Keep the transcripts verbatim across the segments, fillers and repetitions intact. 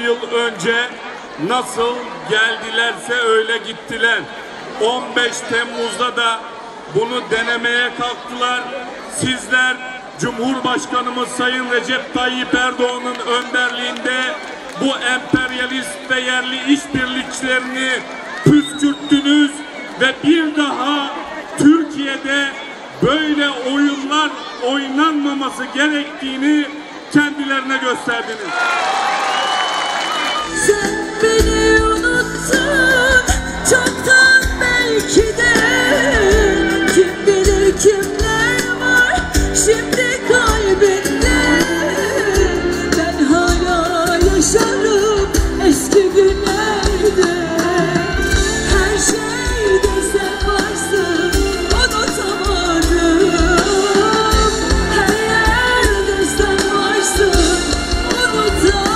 yıl önce nasıl geldilerse öyle gittiler. on beş Temmuz'da da bunu denemeye kalktılar. Sizler Cumhurbaşkanımız Sayın Recep Tayyip Erdoğan'ın önderliğinde bu emperyalist ve yerli işbirlikçilerini püskürttünüz ve bir daha Türkiye'de böyle oyunlar oynanmaması gerektiğini kendilerine gösterdiniz. Sen beni unuttun çoktan belki de, kim bilir kimler var şimdi kalbinde. Ben hala yaşarım eski günlerde, her şeyde sen varsın unutamadım, her yerde sen varsın unutamadım.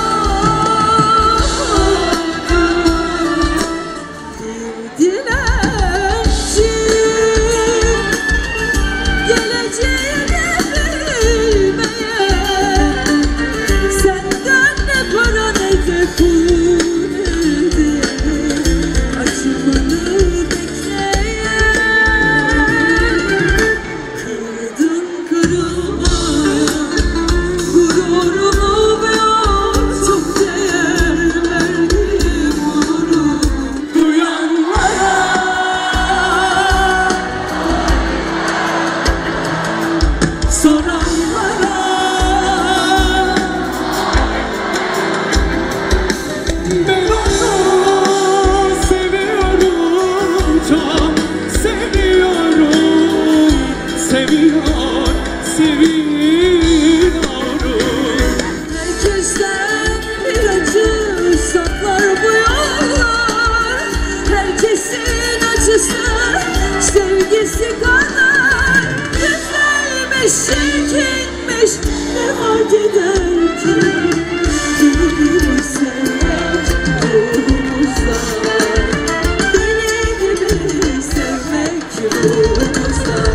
Sevgisi kadar güzelmiş, çirkinmiş, ne fark eder ki? Ruhumuz sevmek, ruhumuzda, deli gibi sevmek ruhumuzda.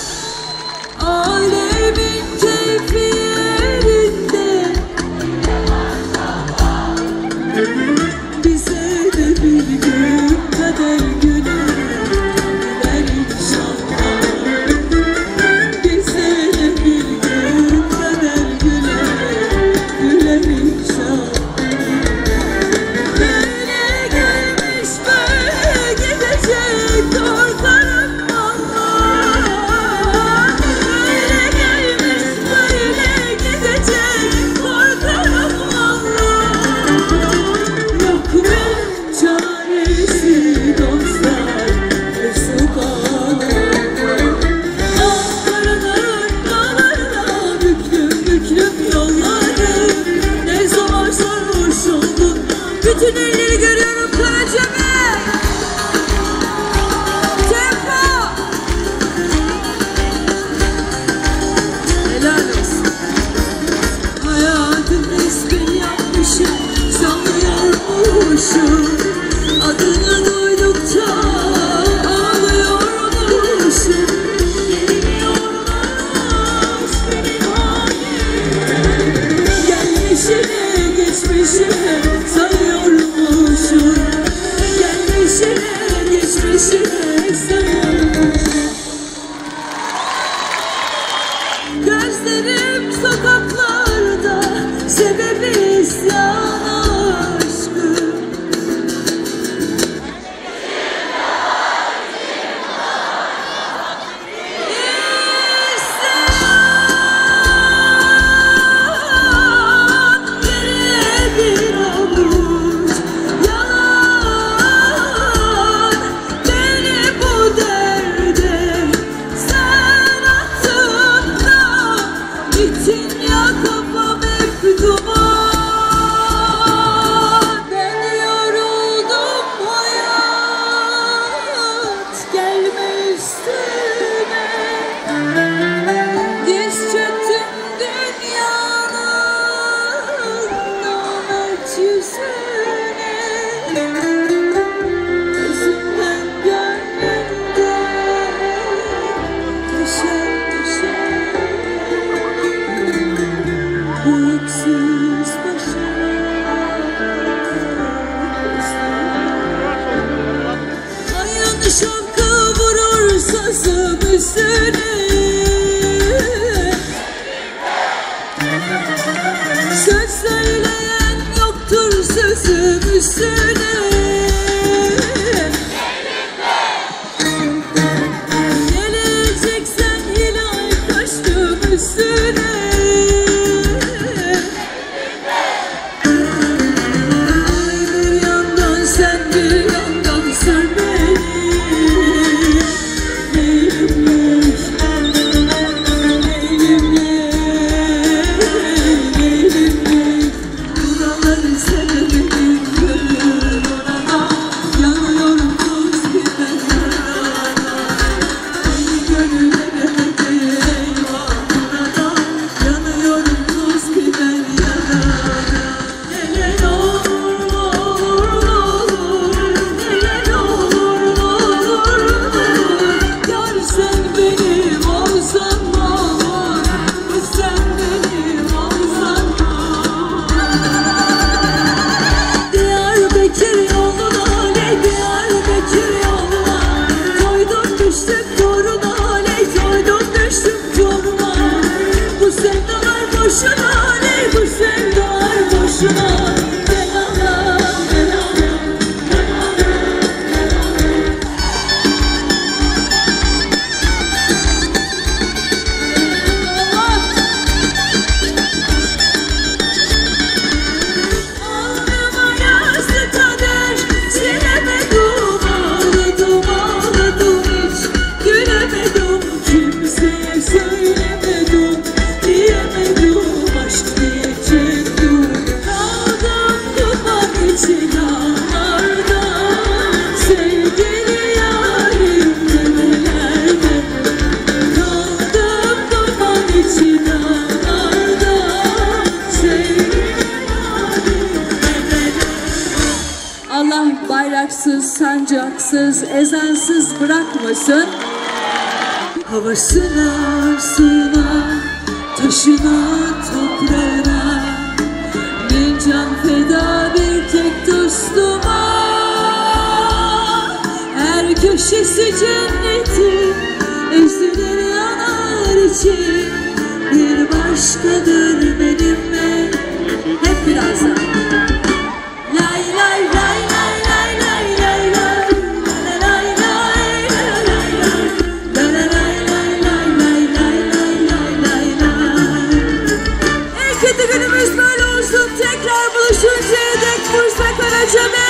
Alemin keyfi yerinde, bize de bir gün kader günü. Bütün elleri görüyorum Karacabey. Tempo. Helal olsun. Hayatın resmini yapmışım, sanıyormuşum. Adını duydukça ağlıyormuşum. Yeniliyormuş benim halim. Gelmişine geçmişine sayıyormuşum. sızım üstüne. Söz söyleyen yoktur sözüm üstüne. Geleceksen hilal kaçtım üstüne. Ay bir yandan sen bir yandan sen beni. Neylimlik, neylimlik, neylimlik. Buraları sevemedim gönül orada. Yanıyorum tuz gibi yarada. Beni gönül eremedim eyvah burada. Yanıyorum tuz gibi yarada. Hele ne olur ne olur ne olur. Hele ne olur ne olur ne olur. Yar sen benim olsan ne olur. Sen benim olsan ne olur. Diyarbakır yoluna ne Diyarbakır yoluna. Koydum düştüm toruna ne koydum düştüm toruna. Bu sevdalar boşuna ne bu sevdalar boşuna. Gel anam gel anam gel anam gel anam. Alnıma yazdı kader, silemedim, ağladım ağladım hiç gülemedim, kimseye söylemedim, diyemedim aşk diyecektim. Kaldım duman içinanlarda, sevgili yarim demelerde. Kaldım duman içinanlarda, sevgili yarim demelerde. Allah bayraksız, sancaksız, ezansız bırakmasın. Havasına, suyuna, taşına, toprağına, bin can feda bir tek dostuma. Her köşesi cennetin, üzülür yanar için. Bir başkadır benimle. Hep birazdan. Lay lay lay lay lay lay lay lay. Lay lay lay lay lay. Lay lay lay lay lay lay lay lay lay lay. En kötü günümüz böyle olsun. Tekrar buluşuncaya dek Bursa Karacabey.